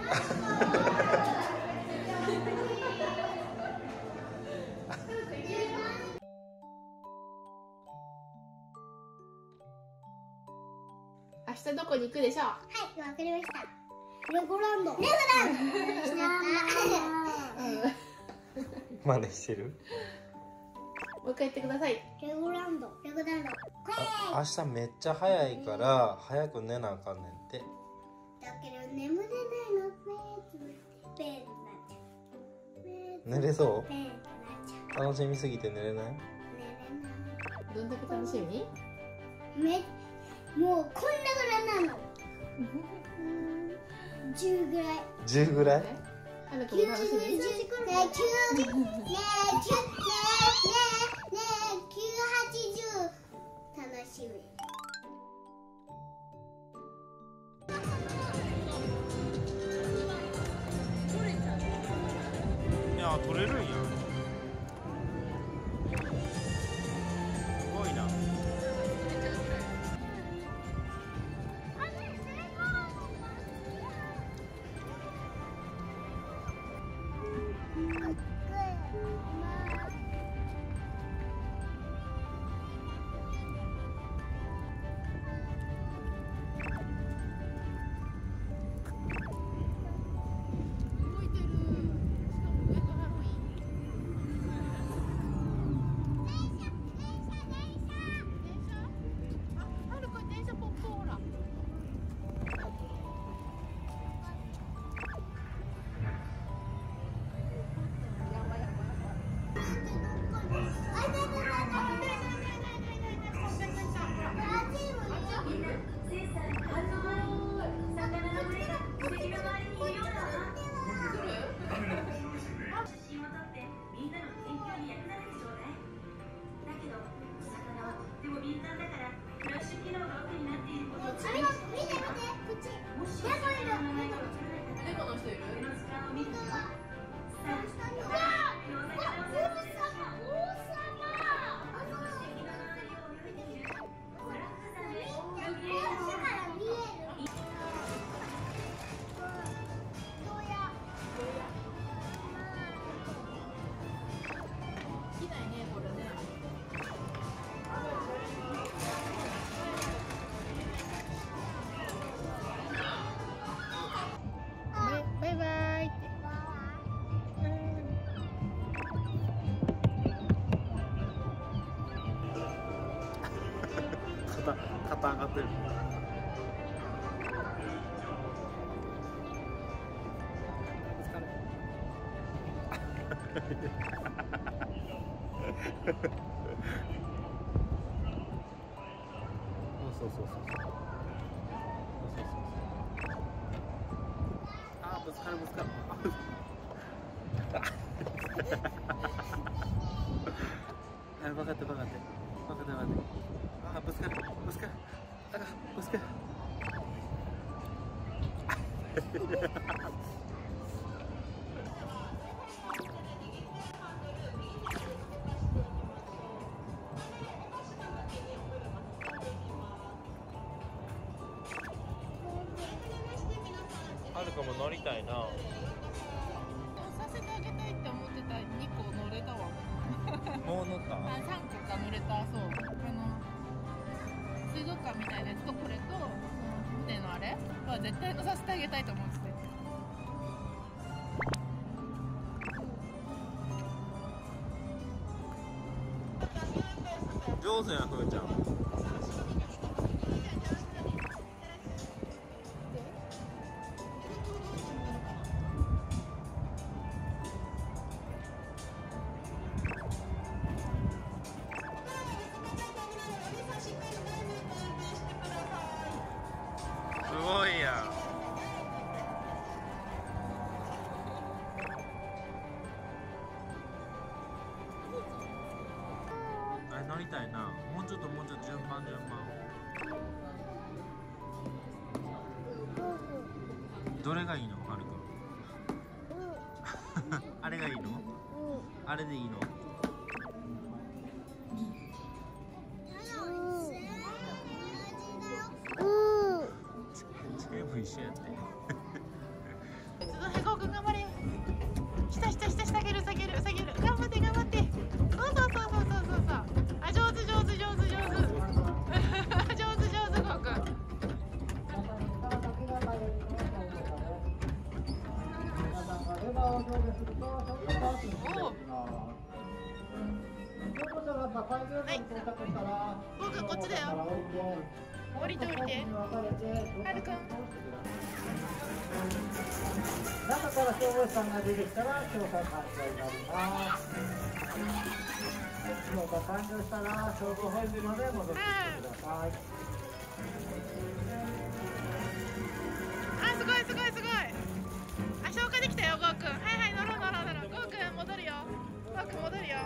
明日どこに行くでしょう。 はい、わかりました。レゴランド。 真似してる。 もう一回言ってください。 レゴランド。 明日めっちゃ早いから早く寝なあかんねんって。 だけど眠れないの。ペーになっちゃう。 寝れそう？ ペーになっちゃう。 楽しみすぎて寝れない？ 寝れない。 どんだけ楽しみ？ もうこんなぐらいなの。10ぐらい。 10ぐらい？ 花子も楽しみ？ ねえ、980楽しみ。 いや、取れるんや。すごいな。肩上がってる。そう。あ、ぶつかる。分かって。あ、ぶつかる。はるかも乗りたいな。 させてあげたいって思ってた2個乗れたわ。 もう乗った？ 3個か乗れた。そう。水族館みたいなやつとこれと船のあれは絶対乗させてあげたいと思ってて。 上手やん、ふーちゃん。すごいやん。あれ乗りたいな。もうちょっと順番。どれがいいの、はるか。あれがいいの？あれでいいの？全部一緒やって。 僕こっちだよ。降りて降りて。はるくん。 中から消防士さんが出てきたら消火完了になります。消火完了したら消防本部まで戻ってきてください。 あ、すごいすごいすごい。あ、消化できたよ、ゴーくん。はいはい、乗ろう乗ろう乗ろう。ゴーくん戻るよ。ゴーくん戻るよ。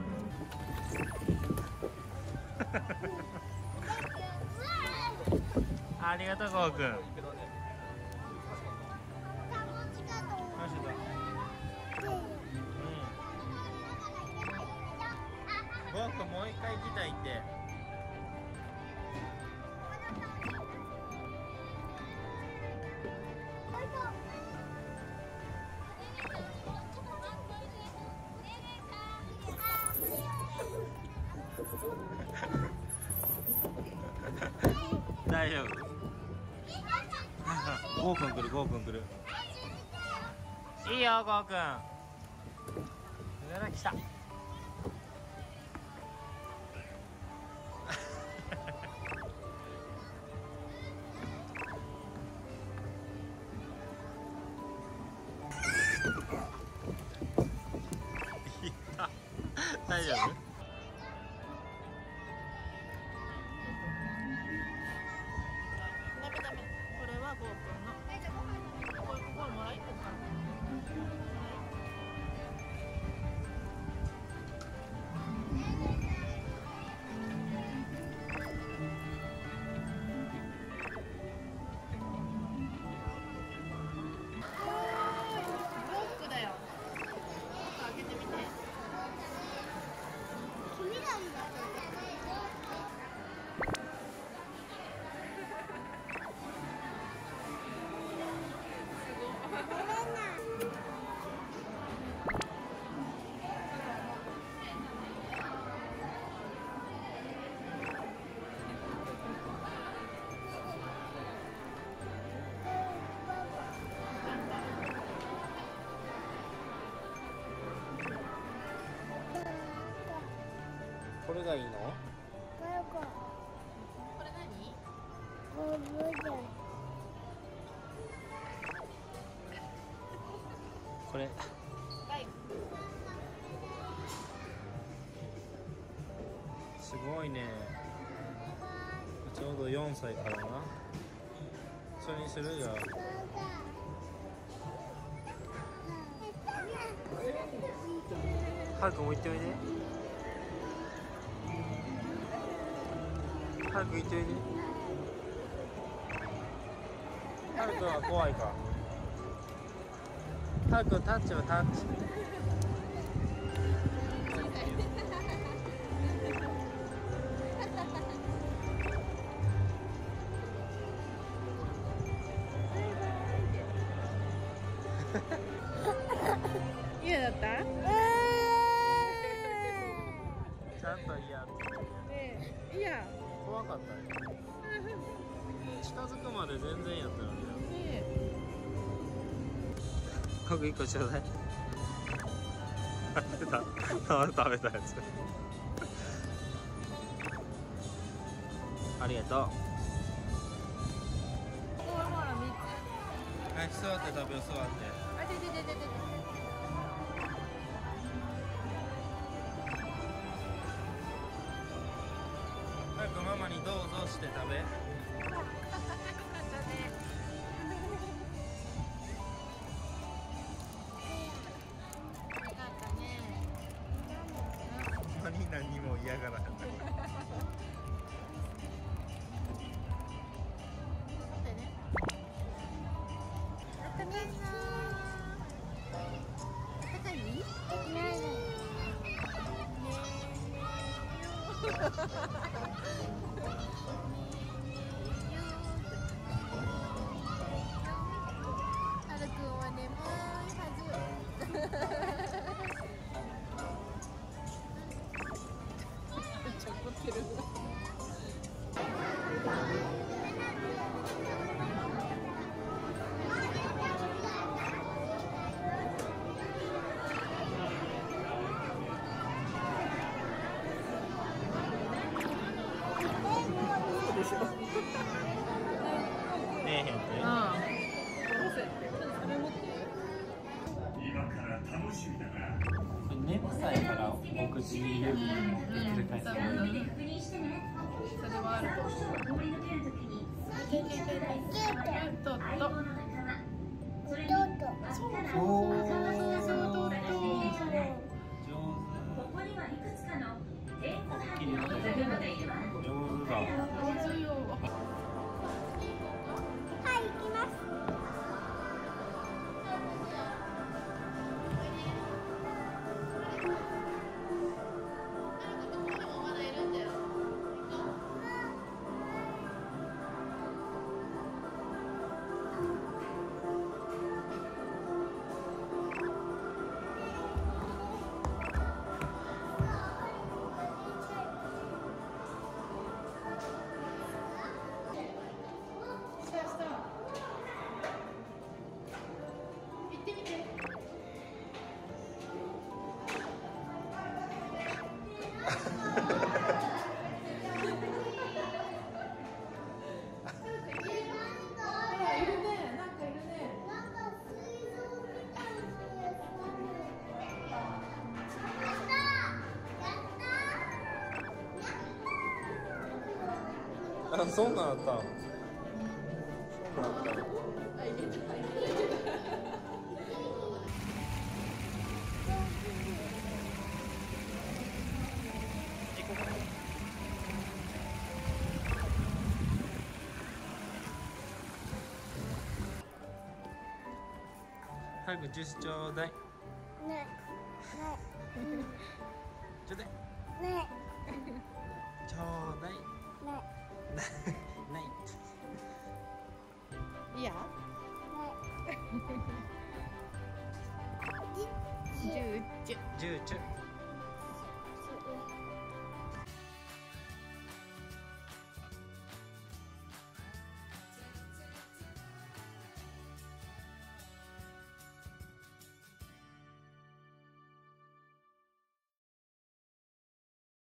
ありがとう、ゴーくん。ゴーくんもう一回行きたいって。大丈夫。ゴーくん来る、ゴーくん来る。いいよ、ゴーくん。上ら来た。大丈夫？ ダメダメ。これはゴーくんの。これもらいこうか。ロックだよ。開けてみて。 君がいいだこれがいいの？ ここれ何？ これ。 はい。 すごいね。ちょうど4歳からな。それにするよ。はるくんも行っておいで。はるくん行っておいで。はるくんは怖いか。はるくんタッチはタッチ。 嫌だった？ ちゃんと嫌。 ねえ、いや。 怖かったね。近づくまで全然やったのに。 ねハグ1個ちょうだい。食べた食べたやつ。ありがとう。 ほらほら3つ。 はい、座って食べよう、座って。 あ、ででででで。 早くママにどうぞして食べ。 よかったね。よかったね。 何も嫌がらへん。 待ってね。あったかいな。あったかい？ねはるくんは眠いはず。ちょこってる。 へんって。眠さいからお口に指持ってくるタイプ。 それはあると思う。 あ、そんなんあったん。早くジュースちょうだい。 ねちょうだい。 ねちょうだい。 ね